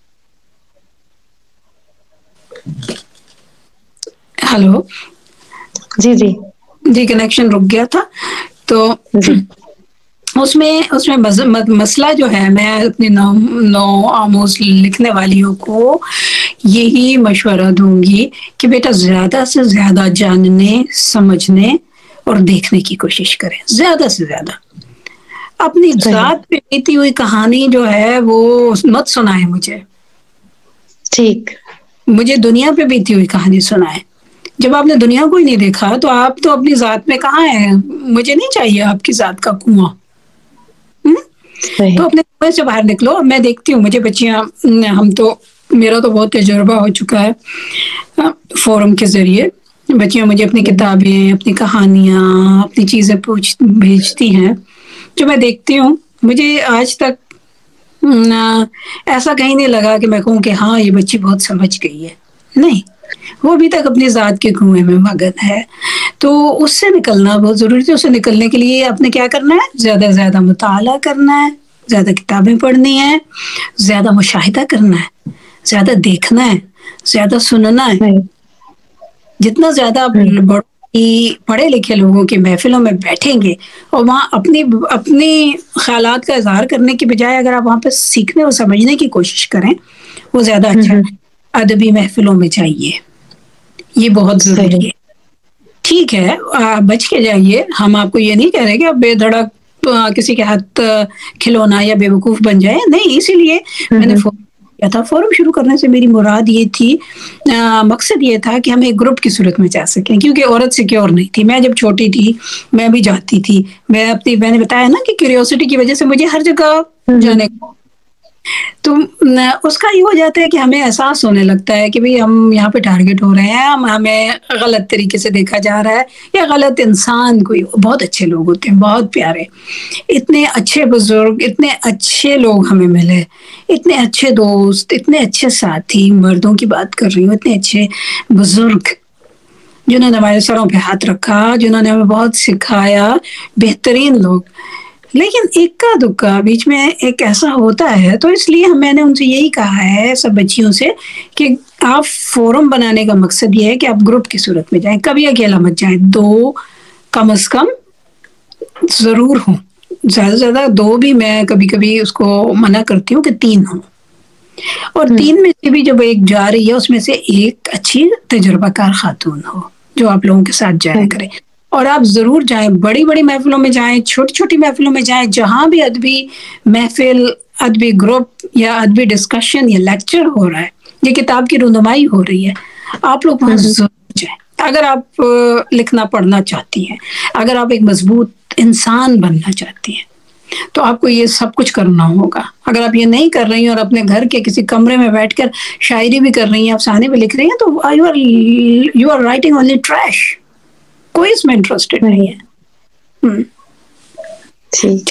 ہلو. جی جی جی کنیکشن رک گیا تھا. تو جی اس میں اس میں مسئلہ جو ہے، میں اپنی نو نو آموز لکھنے والیوں کو یہی مشورہ دوں گی کہ بیٹا زیادہ سے زیادہ جاننے، سمجھنے اور دیکھنے کی کوشش کریں، زیادہ سے زیادہ. اپنی صحیح. ذات پہ بیتی ہوئی کہانی جو ہے وہ مت سنائے مجھے، ٹھیک. مجھے دنیا پہ بیتی ہوئی کہانی سنائے. جب آپ نے دنیا کو ہی نہیں دیکھا تو آپ تو اپنی ذات میں کہاں ہیں؟ مجھے نہیں چاہیے آپ کی ذات کا کنواں. صحیح. تو اپنے کنویں سے باہر نکلو. میں دیکھتی ہوں مجھے بچیاں، ہم تو میرا تو بہت تجربہ ہو چکا ہے فورم کے ذریعے، بچیاں مجھے اپنی ہوں کتابیں، اپنی کہانیاں، اپنی چیزیں پوچھ بھیجتی ہیں، جو میں دیکھتی ہوں. مجھے آج تک ایسا کہیں نہیں لگا کہ میں کہوں کہ ہاں یہ بچی بہت سمجھ گئی ہے، نہیں. وہ ابھی تک اپنی ذات کے کنویں میں مگن ہے. تو اس سے نکلنا بہت ضروری ہے. اس سے نکلنے کے لیے آپ نے کیا کرنا ہے؟ زیادہ سے زیادہ مطالعہ کرنا ہے، زیادہ کتابیں پڑھنی ہیں، زیادہ مشاہدہ کرنا ہے، زیادہ دیکھنا ہے، زیادہ سننا ہے. جتنا زیادہ آپ بڑوں کی پڑھے لکھے لوگوں کی محفلوں میں بیٹھیں گے اور وہاں اپنی اپنی خیالات کا اظہار کرنے کی بجائے اگر آپ وہاں پہ سیکھنے اور سمجھنے کی کوشش کریں، وہ زیادہ اچھا ہے. ادبی محفلوں میں جائیے، یہ بہت ضروری ہے. ٹھیک ہے بچ کے جائیے، ہم آپ کو یہ نہیں کہہ رہے کہ آپ بے دھڑک کسی کے ہاتھ کھلونا یا بے وقوف بن جائے، نہیں. اسی لیے میں نے فورم کیا تھا. فورم شروع کرنے سے میری مراد یہ تھی، مقصد یہ تھا کہ ہم ایک گروپ کی صورت میں جا سکیں، کیونکہ عورت سیکیور نہیں تھی. میں جب چھوٹی تھی میں بھی جاتی تھی. میں اپنی میں نے بتایا نا کہ کیوریوسٹی کی وجہ سے مجھے ہر جگہ جانے کا. تو اس کا یہ ہو جاتا ہے کہ ہمیں احساس ہونے لگتا ہے کہ بھئی ہم یہاں پہ ٹارگٹ ہو رہے ہیں، ہم ہمیں غلط طریقے سے دیکھا جا رہا ہے یا غلط انسان کوئی. بہت اچھے لوگ ہوتے ہیں، بہت پیارے، اتنے اچھے بزرگ، اتنے اچھے لوگ ہمیں ملے، اتنے اچھے دوست، اتنے اچھے ساتھی. مردوں کی بات کر رہی ہوں، اتنے اچھے بزرگ جنہوں نے ہمارے سروں پہ ہاتھ رکھا، جنہوں نے ہمیں بہت سکھایا، بہترین لوگ. لیکن اکا دکا بیچ میں ایک ایسا ہوتا ہے. تو اس لیے میں نے ان سے یہی کہا ہے سب بچیوں سے کہ آپ فورم بنانے کا مقصد یہ ہے کہ آپ گروپ کی صورت میں جائیں، کبھی اکیلا مت جائیں. دو کم از کم ضرور ہوں، زیادہ سے زیادہ دو بھی میں کبھی کبھی اس کو منع کرتی ہوں کہ تین ہوں. اور تین میں سے بھی جب ایک جا رہی ہے اس میں سے ایک اچھی تجربہ کار خاتون ہو جو آپ لوگوں کے ساتھ جایا کرے. اور آپ ضرور جائیں، بڑی بڑی محفلوں میں جائیں، چھوٹی چھوٹی محفلوں میں جائیں، جہاں بھی ادبی محفل، ادبی گروپ یا ادبی ڈسکشن یا لیکچر ہو رہا ہے، یہ کتاب کی رونمائی ہو رہی ہے، آپ لوگ وہاں ضرور جائیں. اگر آپ لکھنا پڑھنا چاہتی ہیں، اگر آپ ایک مضبوط انسان بننا چاہتی ہیں، تو آپ کو یہ سب کچھ کرنا ہوگا. اگر آپ یہ نہیں کر رہی ہیں اور اپنے گھر کے کسی کمرے میں بیٹھ کر شاعری بھی کر رہی ہیں، افسانے بھی لکھ رہی ہیں، تو you are you are writing only trash. کوئی اس میں انٹرسٹڈ نہیں ہے. ٹھیک.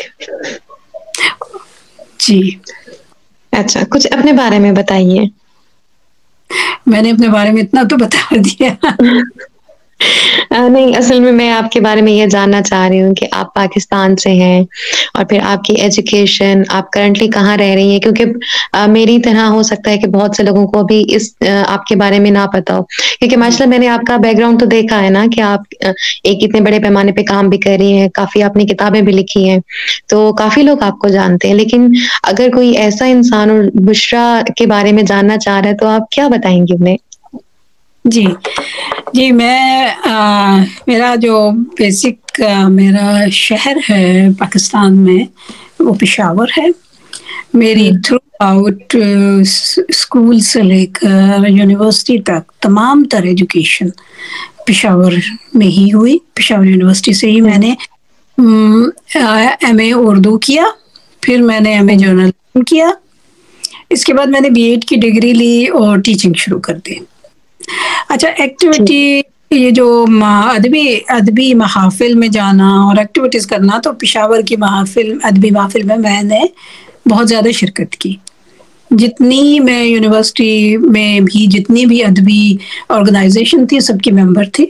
جی اچھا، کچھ اپنے بارے میں بتائیے. میں نے اپنے بارے میں اتنا تو بتا دیا. نہیں، اصل میں میں آپ کے بارے میں یہ جاننا چاہ رہی ہوں کہ آپ پاکستان سے ہیں اور پھر آپ کی ایجوکیشن، آپ کرنٹلی کہاں رہ رہی ہیں، کیونکہ میری طرح ہو سکتا ہے کہ بہت سے لوگوں کو بھی اس آپ کے بارے میں نہ پتا ہو. کیونکہ ماشاء اللہ میں نے آپ کا بیک گراؤنڈ تو دیکھا ہے نا کہ آپ ایک اتنے بڑے پیمانے پہ کام بھی کر رہی ہیں، کافی آپ نے کتابیں بھی لکھی ہیں، تو کافی لوگ آپ کو جانتے ہیں. لیکن اگر کوئی ایسا انسان اور بشرا کے بارے میں جاننا چاہ رہا ہے تو آپ کیا بتائیں گے انہیں؟ جی جی میں آ, میرا جو بیسک میرا شہر ہے پاکستان میں وہ پشاور ہے. میری تھرو آؤٹ اسکول سے لے کر یونیورسٹی تک تمام تر ایجوکیشن پشاور میں ہی ہوئی. پشاور یونیورسٹی سے ہی میں نے ایم اے اردو کیا، پھر میں نے ایم اے جرنلزم کیا، اس کے بعد میں نے بی ایڈ کی ڈگری لی اور ٹیچنگ شروع کر دی. اچھا، ایکٹیویٹی یہ جو ادبی ادبی محافل میں جانا اور ایکٹیویٹیز کرنا، تو پشاور کی محافل ادبی محافل میں میں نے بہت زیادہ شرکت کی. جتنی میں یونیورسٹی میں بھی جتنی بھی ادبی آرگنائزیشن تھی سب کی ممبر تھی.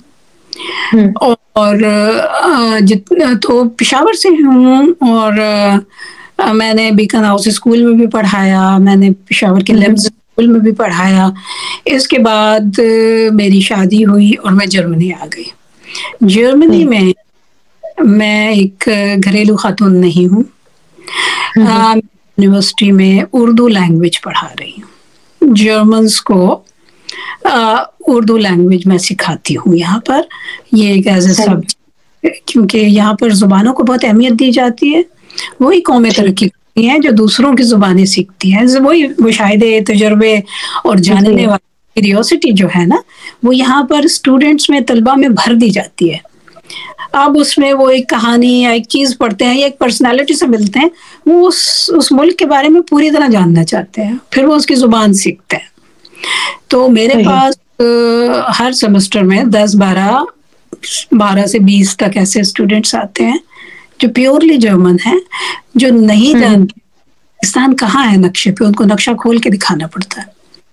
اور جتنا تو پشاور سے ہوں. اور میں نے بیکن ہاؤس اسکول میں بھی پڑھایا، میں نے پشاور کے لیمز اسکول میں بھی پڑھایا. اس کے بعد میری شادی ہوئی اور میں جرمنی آ گئی. جرمنی میں میں ایک گھریلو خاتون نہیں ہوں. یونیورسٹی میں اردو لینگویج پڑھا رہی ہوں. جرمنس کو اردو لینگویج میں سکھاتی ہوں یہاں پر. یہ ایک ایز اے سبجیکٹ، کیونکہ یہاں پر زبانوں کو بہت اہمیت دی جاتی ہے. وہی قومیں ترقی کرتی ہیں جو دوسروں کی زبانیں سیکھتی ہیں. وہی مشاہدے، تجربے اور جاننے والی کیوریوسٹی جو ہے نا، وہ یہاں پر اسٹوڈینٹس میں، طلباء میں بھر دی جاتی ہے. اب اس میں وہ ایک کہانی یا ایک چیز پڑھتے ہیں یا ایک پرسنالٹی سے ملتے ہیں، وہ اس اس ملک کے بارے میں پوری طرح جاننا چاہتے ہیں، پھر وہ اس کی زبان سیکھتے ہیں. تو میرے پاس ہر سیمسٹر میں دس بارہ بارہ سے بیس تک ایسے اسٹوڈینٹس آتے ہیں جو پیورلی جرمن ہیں، جو نہیں جانتے پاکستان کہاں ہے نقشے پہ. ان کو نقشہ کھول کے دکھانا پڑتا ہے.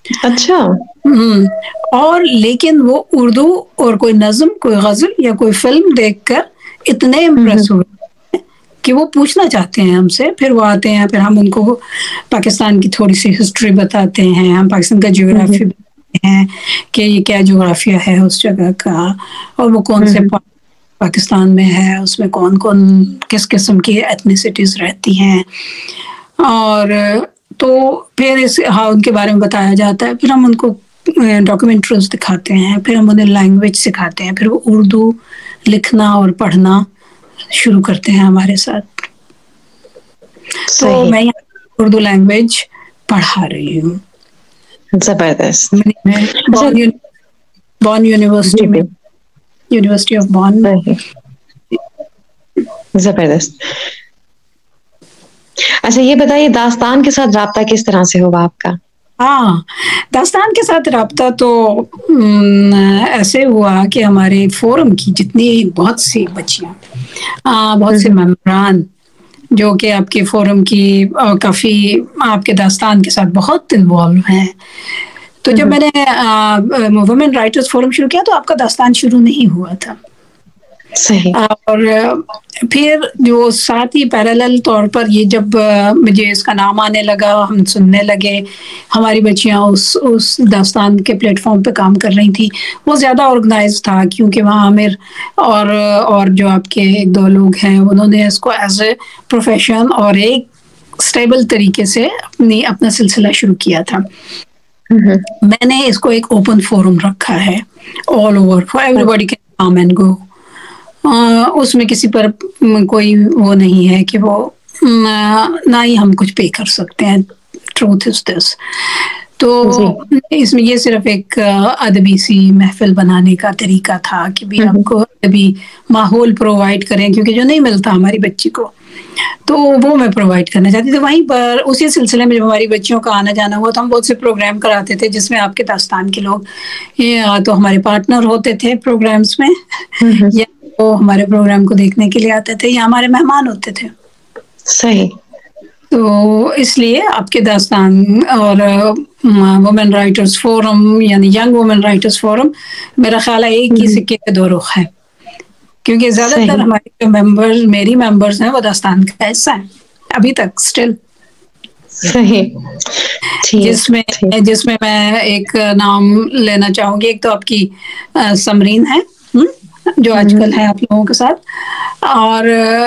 اچھا. اور لیکن وہ اردو اور کوئی نظم، کوئی غزل یا کوئی فلم دیکھ کر اتنے امپریس ہوئے کہ وہ پوچھنا چاہتے ہیں ہم سے. پھر وہ آتے ہیں، پھر ہم ان کو پاکستان کی تھوڑی سی ہسٹری بتاتے ہیں، ہم پاکستان کا جغرافی بتاتے ہیں کہ یہ کیا جغرافیہ ہے اس جگہ کا، اور وہ کون سے پاکستان میں ہے، اس میں کون کون کس قسم کی ایتھنیسٹیز رہتی ہیں. اور تو پھر اس ہاں ان کے بارے میں بتایا جاتا ہے. پھر ہم ان کو ڈاکومنٹریز دکھاتے ہیں، پھر ہم انہیں لینگویج سکھاتے ہیں، پھر وہ اردو لکھنا اور پڑھنا شروع کرتے ہیں ہمارے ساتھ. تو صحیح. میں یہاں اردو لینگویج پڑھا رہی ہوں. زبردست. میں اچھا. بون بون جی یونیورسٹی میں، جی. University of bone. صحیح. زبردست. اچھا یہ بتائیے داستان کے ساتھ رابطہ کس طرح سے ہوگا آپ کا؟ ہاں، داستان کے ساتھ رابطہ تو ایسے ہوا کہ ہمارے فورم کی جتنی بہت سی بچیاں، بہت سے ممبران جو کہ آپ کے فورم کی کافی آپ کے داستان کے ساتھ بہت انوالو ہیں. تو جب میں نے وومن رائٹرز فورم شروع کیا تو آپ کا داستان شروع نہیں ہوا تھا. صحیح. اور پھر جو ساتھ ہی پیرالل طور پر یہ جب مجھے اس کا نام آنے لگا، ہم سننے لگے، ہماری بچیاں اس اس داستان کے پلیٹ فارم پہ کام کر رہی تھی. وہ زیادہ آرگنائز تھا کیونکہ وہاں عامر اور اور جو آپ کے ایک دو لوگ ہیں انہوں نے اس کو ایز اے پروفیشن اور ایک اسٹیبل طریقے سے اپنی اپنا سلسلہ شروع کیا تھا. میں نے اس کو ایک اوپن فورم رکھا ہے، all over for everybody can come and go. اس میں کسی پر کوئی وہ نہیں ہے کہ وہ نہ ہی ہم کچھ پے کر سکتے ہیں. Truth is this. تو جی. اس میں یہ صرف ایک ادبی سی محفل بنانے کا طریقہ تھا کہ بھی آپ کو ابھی ماحول پرووائڈ کریں، کیونکہ جو نہیں ملتا ہماری بچی کو تو وہ میں پرووائڈ کرنا چاہتی تھی. وہیں پر اسی سلسلے میں جب ہماری بچیوں کا آنا جانا ہوا تو ہم بہت سے پروگرام کراتے تھے جس میں آپ کے داستان کے لوگ یا تو ہمارے پارٹنر ہوتے تھے پروگرامس میں، یا وہ ہمارے پروگرام کو دیکھنے کے لیے آتے تھے، یا ہمارے مہمان ہوتے تھے. صحیح. تو اس لیے آپ کے داستان اور وومن رائٹرز فورم یعنی ینگ وومن رائٹرز فورم میرا خیال ہے ایک ہی سکے کے دو رخ ہے، کیونکہ زیادہ تر صحیح. ہمارے جو ممبر میری ممبرس ہیں وہ داستان کا حصہ ہیں ابھی تک اسٹل. صحیح. جس ٹھیک میں ٹھیک. جس میں میں ایک نام لینا چاہوں گی. ایک تو آپ کی سمرین ہے جو آج کل ہے آپ لوگوں کے ساتھ، اور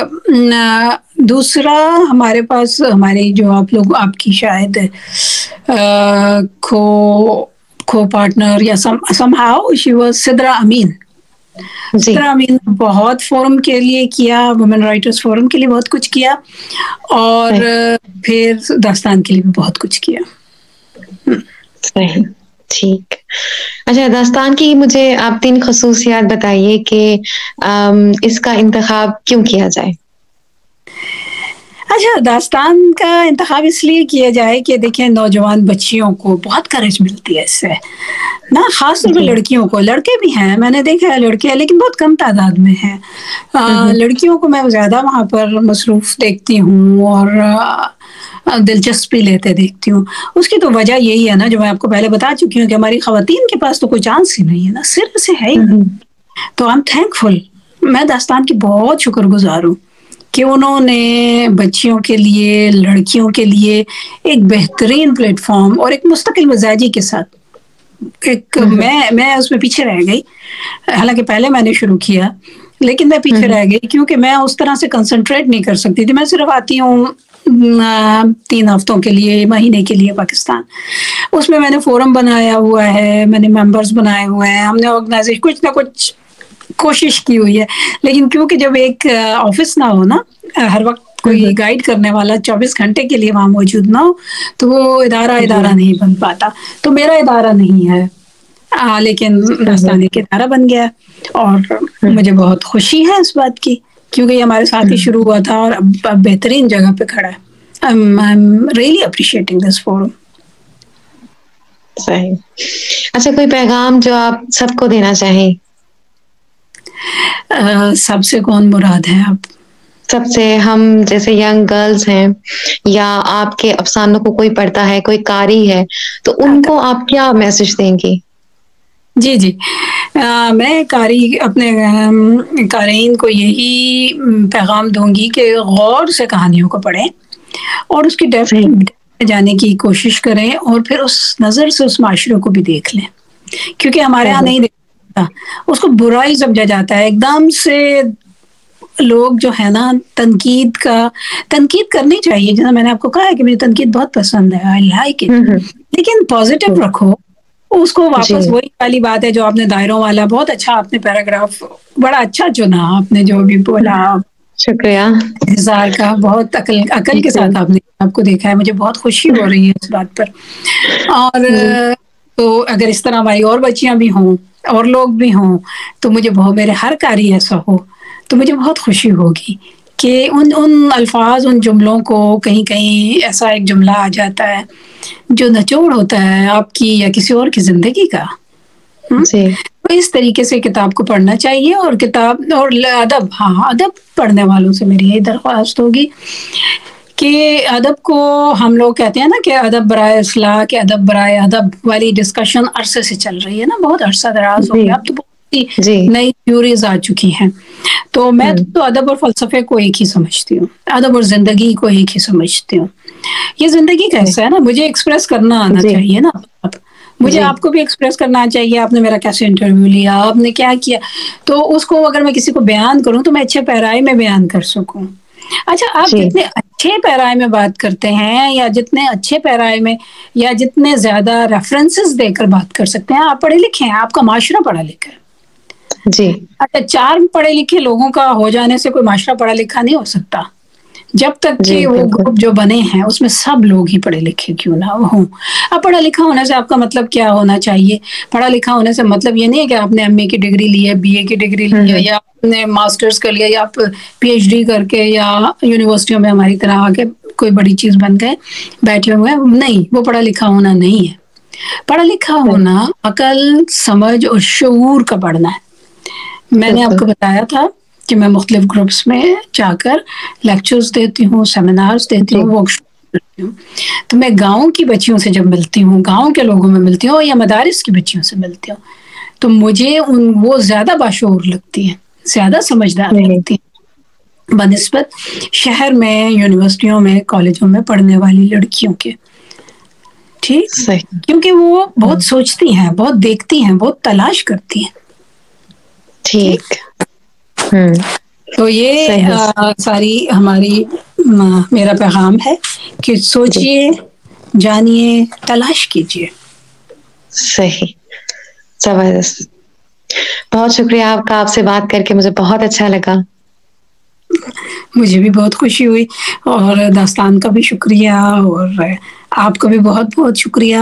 دوسرا ہمارے پاس ہماری جو آپ لوگ آپ کی شاید کھو کھو پارٹنر یا somehow she was Sidra Amin. جی. سدرا امین بہت فورم کے لیے کیا، وومن رائٹرز فورم کے لیے بہت کچھ کیا، اور صحیح. پھر داستان کے لیے بھی بہت کچھ کیا. صحیح. ٹھیک. اچھا داستان کی مجھے آپ تین خصوصیات بتائیے کہ اس کا انتخاب کیوں کیا جائے؟ اچھا، داستان کا انتخاب اس لیے کیا جائے کہ دیکھیں نوجوان بچیوں کو بہت کریج ملتی ہے اس سے نا، خاص طور پہ جی. لڑکیوں کو. لڑکے بھی ہیں، میں نے دیکھا ہے لڑکے ہیں لیکن بہت کم تعداد میں ہیں. لڑکیوں کو میں زیادہ وہاں پر مصروف دیکھتی ہوں اور دلچسپی لیتے دیکھتی ہوں. اس کی تو وجہ یہی ہے نا جو میں آپ کو پہلے بتا چکی ہوں کہ ہماری خواتین کے پاس تو کوئی چانس ہی نہیں ہے نا، صرف سے ہے ہی نہیں. تو آئی ایم تھینک فل، میں داستان کی بہت شکر گزار ہوں کہ انہوں نے بچیوں کے لیے، لڑکیوں کے لیے ایک بہترین پلیٹ فارم اور ایک مستقل مزاجی کے ساتھ ایک میں میں اس میں پیچھے رہ گئی. حالانکہ پہلے میں نے شروع کیا لیکن میں پیچھے رہ گئی کیونکہ میں اس طرح سے کنسنٹریٹ نہیں کر سکتی تھی. میں صرف آتی ہوں تین ہفتوں کے لیے، مہینے کے لیے پاکستان. اس میں میں نے فورم بنایا ہوا ہے، میں نے ممبرس بنائے ہوئے ہیں، ہم نے آرگنائزیشن کچھ نہ کچھ کوشش کی ہوئی ہے. لیکن کیونکہ جب ایک آفس نہ ہو نا، ہر وقت کوئی گائیڈ کرنے والا چوبیس گھنٹے کے لیے وہاں موجود نہ ہو تو وہ ادارہ جی. ادارہ نہیں بن پاتا. تو میرا ادارہ نہیں ہے آ, لیکن داستان ایک ادارہ بن گیا اور مجھے بہت خوشی ہے اس بات کی کیونکہ یہ ہمارے ساتھ ہی شروع ہوا تھا اور اب اب بہترین جگہ پہ کھڑا ہے. I'm, I'm really appreciating this forum. صحیح. اچھا کوئی پیغام جو آپ سب کو دینا چاہیں؟ uh, سب سے کون مراد ہے آپ؟ سب سے ہم جیسے ینگ گرلز ہیں یا آپ کے افسانوں کو کوئی پڑھتا ہے، کوئی قاری ہے، تو ان کو آپ کیا میسج دیں گی؟ جی جی آ, میں قاری اپنے قارئین کو یہی پیغام دوں گی کہ غور سے کہانیوں کو پڑھیں اور اس کی ڈیپتھ میں جانے کی کوشش کریں، اور پھر اس نظر سے اس معاشرے کو بھی دیکھ لیں، کیونکہ ہمارے یہاں نہیں دیکھتا، اس کو برا ہی سمجھا جاتا ہے۔ ایک دم سے لوگ جو ہے نا تنقید کا تنقید کرنی چاہیے، جیسا میں نے آپ کو کہا ہے کہ مجھے تنقید بہت پسند ہے، آئی لائک اٹ، لیکن پازیٹیو رکھو اس کو۔ جی واپس وہی والی بات ہے جو آپ نے دائروں والا، بہت اچھا آپ نے پیراگراف بڑا اچھا چنا، آپ نے جو بھی بولا شکریہ ہزار کا، بہت عقل عقل کے جی ساتھ آپ نے آپ کو دیکھا ہے، مجھے بہت خوشی ہو رہی ہے اس بات پر۔ اور جی تو اگر اس طرح ہماری اور بچیاں بھی ہوں اور لوگ بھی ہوں تو مجھے بہت، میرے ہر قاری ایسا ہو تو مجھے بہت خوشی ہوگی کہ ان ان الفاظ، ان جملوں کو کہیں کہیں ایسا ایک جملہ آ جاتا ہے جو نچوڑ ہوتا ہے آپ کی یا کسی اور کی زندگی کا۔ ہم؟ جی تو اس طریقے سے کتاب کو پڑھنا چاہیے، اور کتاب اور ادب، ہاں ادب پڑھنے والوں سے میری یہی درخواست ہوگی کہ ادب کو، ہم لوگ کہتے ہیں نا کہ ادب برائے اصلاح، کہ ادب برائے ادب والی ڈسکشن عرصے سے چل رہی ہے نا، بہت عرصہ دراز ہو جی گیا، اب تو بہت سی جی نئی تھیوریز آ چکی ہیں۔ تو میں ہوں تو ادب اور فلسفے کو ایک ہی سمجھتی ہوں، ادب اور زندگی کو ایک ہی سمجھتی ہوں۔ یہ زندگی کا حصہ ہے نا، مجھے ایکسپریس کرنا آنا جی چاہیے نا، مجھے جی آپ کو بھی ایکسپریس کرنا چاہیے، آپ نے میرا کیسے انٹرویو لیا، آپ نے کیا کیا، تو اس کو اگر میں کسی کو بیان کروں تو میں اچھے پیرائی میں بیان کر سکوں۔ اچھا، آپ جی جتنے اچھے پیرائی میں بات کرتے ہیں، یا جتنے اچھے پیرائی میں، یا جتنے زیادہ ریفرنسز دے کر بات کر سکتے ہیں، آپ پڑھے لکھے ہیں، آپ کا معاشرہ پڑھا لکھا ہے۔ جی اچھا، چار پڑھے لکھے لوگوں کا ہو جانے سے کوئی معاشرہ پڑھا لکھا نہیں ہو سکتا، جب تک جی کہ وہ بالکل گروپ جو بنے ہیں اس میں سب لوگ ہی پڑھے لکھے کیوں نہ ہوں۔ اب پڑھا لکھا ہونے سے آپ کا مطلب کیا ہونا چاہیے؟ پڑھا لکھا ہونے سے مطلب یہ نہیں ہے کہ آپ نے ایم اے کی ڈگری لی ہے، بی اے کی ڈگری لی ہوں ہے، یا آپ نے ماسٹرز کر لیا، یا آپ پی ایچ ڈی کر کے یا یونیورسٹیوں میں ہماری طرح آ کے کوئی بڑی چیز بن گئے بیٹھے ہوئے ہیں، نہیں، وہ پڑھا لکھا ہونا نہیں ہے۔ پڑھا لکھا ہوں ہونا عقل، سمجھ اور شعور کا پڑھنا ہے۔ میں نے آپ بالکل کو بتایا تھا کہ میں مختلف گروپس میں جا کر لیکچرز دیتی ہوں، سیمینارز دیتی جی ہوں، ورکشاپ کرتی ہوں، تو میں گاؤں کی بچیوں سے جب ملتی ہوں، گاؤں کے لوگوں میں ملتی ہوں، یا مدارس کی بچیوں سے ملتی ہوں، تو مجھے ان وہ زیادہ باشعور لگتی ہیں، زیادہ سمجھدار نہیں لگتی ہیں بنسبت شہر میں، یونیورسٹیوں میں، کالجوں میں پڑھنے والی لڑکیوں کے۔ ٹھیک، صحیح کیونکہ وہ ہوں بہت سوچتی ہیں، بہت دیکھتی ہیں، بہت تلاش کرتی ہیں۔ ٹھیک ہوں تو یہ صحیح ساری ہماری میرا پیغام ہے کہ جی سوچئے، جانیے، تلاش کیجیے۔ صحیح، زبردست، بہت شکریہ آپ کا، آپ سے بات کر کے مجھے بہت اچھا لگا۔ مجھے بھی بہت خوشی ہوئی، اور داستان کا بھی شکریہ، اور آپ کا بھی بہت بہت شکریہ۔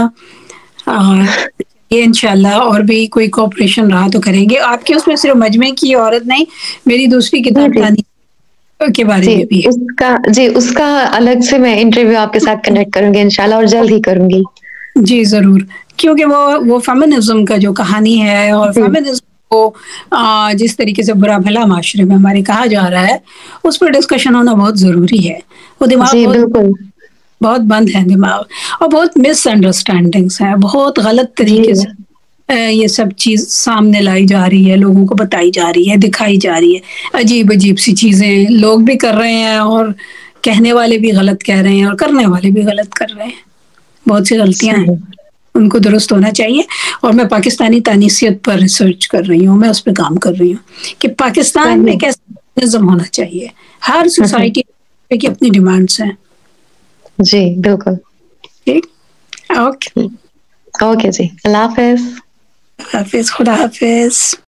یہ انشاءاللہ اور بھی کوئی کوآپریشن رہا تو کریں گے۔ آپ کے اس میں صرف مجمع کی عورت نہیں، میری دوسری جی کتاب جی تانی کے بارے جی میں بھی ہے۔ اس کا جی اس کا الگ سے میں انٹرویو آپ کے ساتھ کنیکٹ کروں گی انشاءاللہ، اور جلد ہی کروں گی۔ جی ضرور، کیونکہ وہ وہ فیمنزم کا جو کہانی ہے، اور جی فیمنزم کو جس طریقے سے برا بھلا معاشرے میں ہمارے کہا جا رہا ہے، اس پر ڈسکشن ہونا بہت ضروری ہے۔ وہ دماغ جی بہت بالکل بہت بند ہے دماغ، اور بہت مس انڈرسٹینڈنگس ہیں، بہت غلط جی طریقے سے یہ سب چیز سامنے لائی جا رہی ہے، لوگوں کو بتائی جا رہی ہے، دکھائی جا رہی ہے، عجیب عجیب سی چیزیں لوگ بھی کر رہے ہیں، اور کہنے والے بھی غلط کہہ رہے ہیں، اور کرنے والے بھی غلط کر رہے ہیں، بہت سی غلطیاں ہیں، صحیح ان کو درست ہونا چاہیے۔ اور میں پاکستانی تانیثیت پر ریسرچ کر رہی ہوں، میں اس پہ کام کر رہی ہوں کہ پاکستان میں صحیح کیسا نظم ہونا چاہیے۔ ہر سوسائٹی کی اپنی ڈیمانڈس ہیں۔ جی بالکل، ٹھیک، اوکے، اوکے جی، اللہ حافظ۔ حافظ، خدا حافظ۔